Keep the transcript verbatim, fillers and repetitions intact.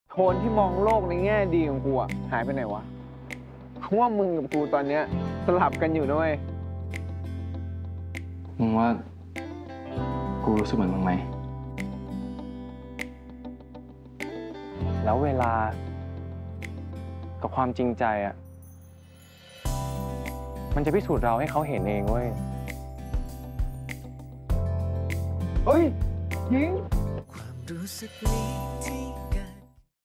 โทนที่มองโลกในแง่ดีของกูอะหายไปไหนวะเพราะว่ามึงกับกูตอนเนี้ยสลับกันอยู่ด้วยมึงว่ากูรู้สึกเหมือนมึงไหมแล้วเวลากับความจริงใจอ่ะมันจะพิสูจน์เราให้เขาเห็นเองเว้ยเฮ้ยยิงความรู้สึกนี้ที่